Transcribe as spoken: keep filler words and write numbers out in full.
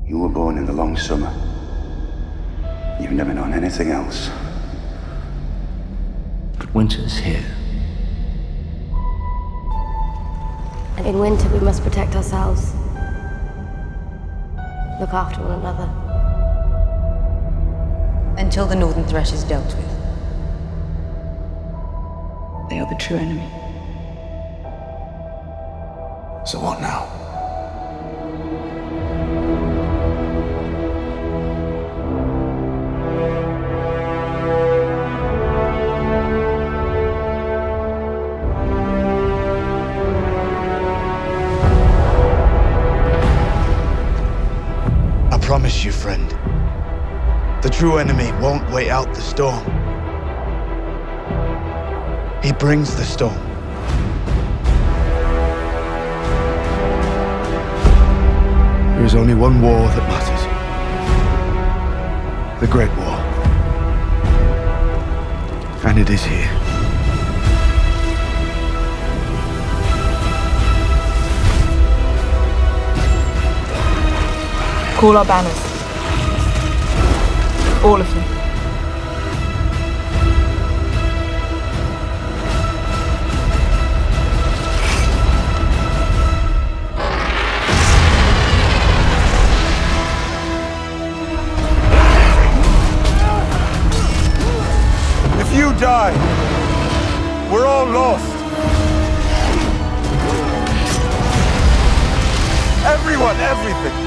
You were born in the long summer. You've never known anything else. But winter's here. And in winter we must protect ourselves. Look after one another. Until the Northern threat is dealt with. They are the true enemy. So what now? I promise you, friend, the true enemy won't wait out the storm. He brings the storm. There is only one war that matters. The Great War. And it is here. Call our banners. All of them. If you die, we're all lost. Everyone, everything.